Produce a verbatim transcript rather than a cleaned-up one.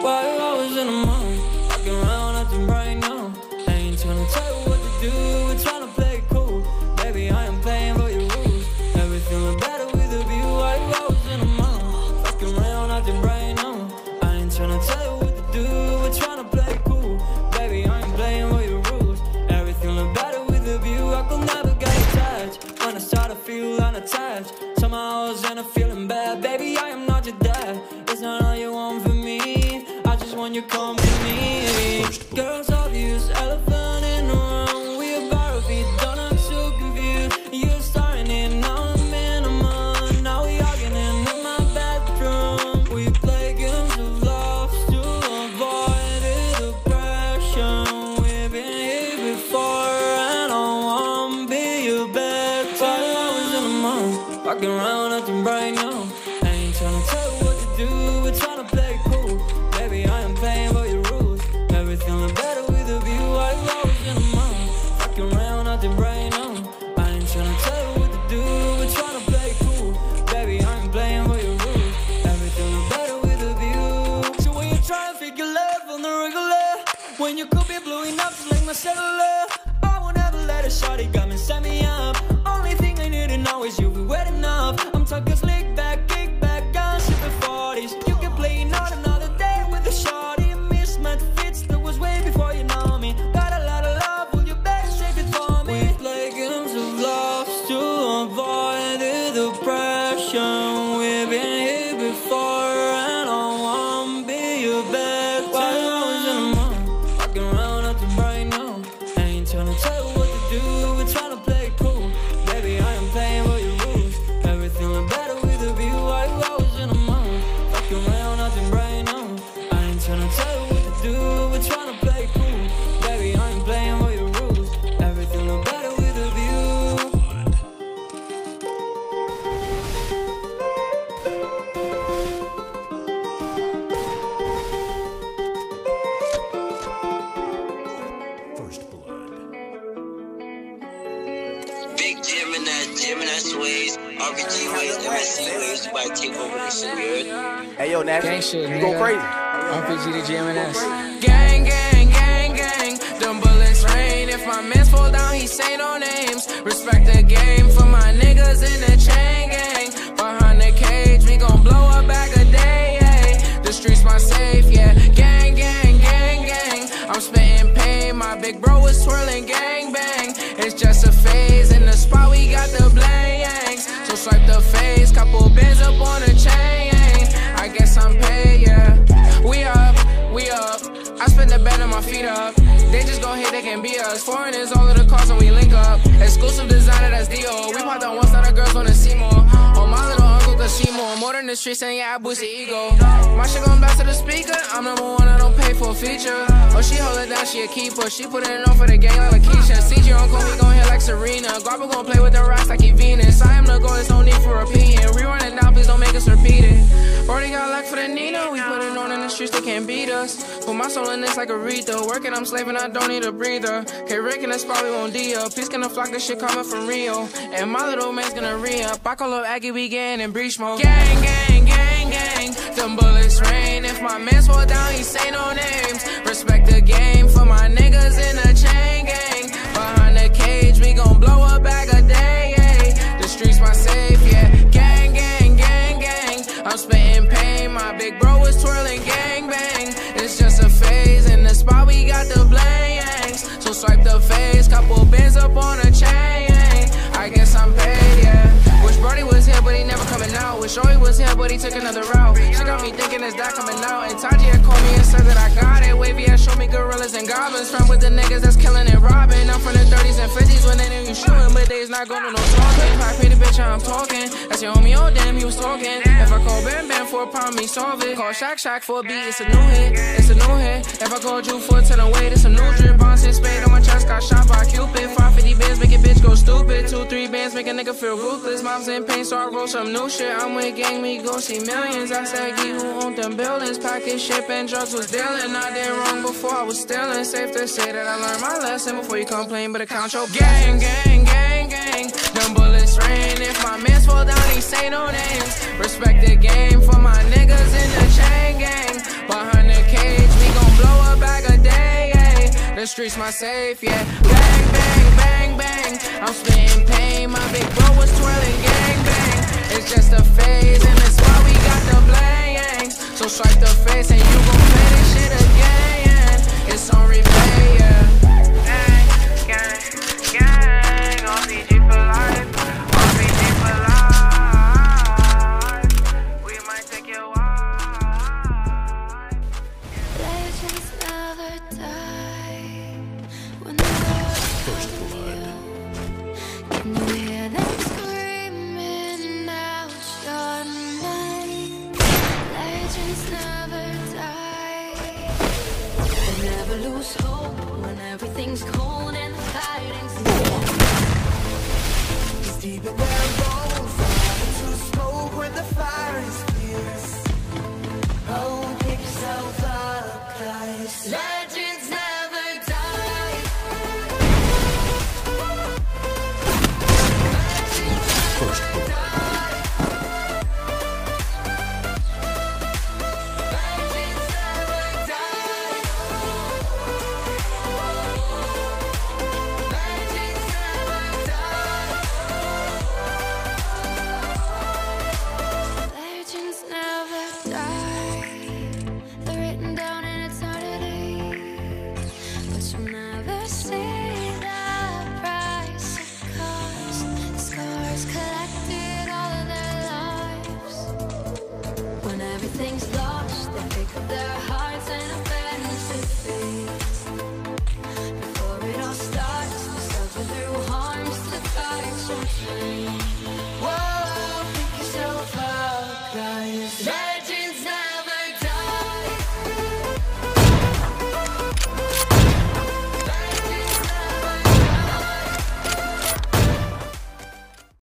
Five hours in the morning, walking around acting right now. I ain't tryna tell you what to do, we're tryna play it cool. Baby, I am playing by your rules. Everything look better with a view. Five hours in the morning, walking around acting right now. I ain't tryna tell you what to do, we're tryna play it cool. Baby, I ain't playing by your rules. Everything look better with a view. I could never get attached when I start to feel unattached. Somehow I was in a feeling bad. Baby, I am not your dad. It's not all you want from me. I just want you come to me. Girls obvious, elephant in the room. We about to be done, I'm so confused. You're starting it, now I'm in a month. Now we arguing in my bedroom. We play games of love to avoid the depression. We've been here before and I won't be your bed. Five hours in the morning, walking around acting right now. I ain't tryna tell you what to do, we're tryna play it cool. Baby, I am playing by your rules. Everything look better with a view. Five hours in the morning, walking around acting right now. I ain't tryna tell you what to do, we're tryna play it cool. Baby, I am playing by your rules. Everything look better with a view. So when you try to figure love on the regular, when you could be blowing up just like my cellular, I won't ever let a shawty come and set me up. Only thing I need to know is you be wet enough. I'm talking slick back, kick back, gun sipping forties. You can play not another day with a shawty. Mismatch fits that was way before you know me. Got a lot of love, will you better save it for me? We play games of love to avoid the depression. We've been here before and I won't be your bed. Five hours in the morning, walking around acting right now. I ain't tryna tell you what to do, we're tryna play it cool. Baby, I am playing by your rules. Everything look better with a view. Five hours in the morning, walking around acting right now. I ain't tryna tell you what to do, we're tryna play it cool. Baby, I ain't playing by your rules. Everything look better with a view. First blood. Big Gemini, Gemini sways, R P G ways, M S C ways, you about to take over this shit, you heard? Hey yo, Nash, Gang shit, you nigga. go crazy. R P G to G M S. Gang, gang, gang, gang. Them bullets rain. If my mans fall down, he say no names. Respect the game for my niggas in the chain gang. Behind the cage, we gon' blow a bag a day. Ay. The streets my safe, yeah. Gang, gang, gang, gang. I'm spitting pain. My big bro is twirling gang bang. It's just a phase. In the spot, we got the blangs. So swipe the face. Couple bands up on the chain. I guess I'm paid, yeah. We up, we up. I spend the bed on my feet up. They just gon' hit, they can be us. Foreign is all of the cars and we link up. Exclusive designer, that's D O. We popped on once, now the girls wanna see more. Oh, my little uncle can see more. More than the streets, and yeah, I boost the ego. My shit gon' blast to the speaker. I'm number one, I don't pay for a feature. Oh, she hold it down, she a keeper. She put it on for the gang like Lakeisha. C G uncle, we gon' hit like Serena. Guapa gon' play with the rocks like he Venus. I am the goal, there's no need for repeating. Rerun it down, please don't make us repeat it. Already got luck for the Nina. We put it on in the streets, they can't beat us. Put my soul in this like Aretha. Working, I'm slaving, I don't need a breather. K Rick in the spot, we won't D up. Peace gonna flock, this shit coming from Rio. And my little man's gonna re-up. I call up Aggie, we getting in breach mode. Gang, gang, gang, gang. Them bullets rain. If my mans fall down, he say no names. Respect the game for my niggas in the chain gang. Behind the cage, we gon' blow a bag a day. Ay. The streets my safe, yeah. Gang, gang, gang, gang. I'm spitting pain. My big bro is twirling gang bang. It's just a phase. In the spot, we got the blangs. So swipe the face. Couple bands up on a chain. I guess I'm paid, yeah. Wish Brody was here, but he never coming out. Wish Joey was here, but he took another route. She got me thinking, is that coming out? And Taji had called me and said that I got it. Wavy had showed me gorillas and goblins. Friend with the niggas that's killing and robbing. I'm from the thirties and fifties when they knew you shooting, but they's not going to no talking. If I pay the bitch, I'm talking. That's your homie, oh damn, he was talking. If I call Bam Bam for a pound, me solve it. Call Shack Shack for a beat, it's a new hit. It's a new hit. If I call Drew for a ten away, it's a new drip. Bonds and spade on my chest, got shot by Cupid. five fifty bands, make a bitch go stupid. Two, three bands, make a nigga feel ruthless. Mom's in pain, so I roll some new shit. I'm with gang, we go see millions. I said, Gee, who owned them buildings? Package, ship, and drugs was dealing. I did wrong before I was stealing. Safe to say that I learned my lesson before you complain, but account your gang, gang, gang, gang. Them bullets rain. If my mans fall down, he say no names. Respect the game for my niggas in the chain gang. Behind the cage. streets my safe, yeah. Bang, bang, bang, bang. I'm spitting pain. My big bro was twirling gang bang. It's just a phase, and that's why we got the blangs. So swipe the face, and you gon' play this shit again. It's on replay, yeah. Gang, gang, gang. On P G for life. On P G for life. We might take your wife. Legends never die. When the world First blood. can you hear them screaming out your name? Legends never die. They never lose hope when everything's cold and the fighting's near. It's deep in their bones, falling to smoke when the fire is fierce. Oh, pick yourself up, guys. Legends never die. First blood. Legends never die. Legends never die. Legends never die. They're written down in eternity, but you'll never see the price it cost. Scars collected all of their lives. When everything's lost.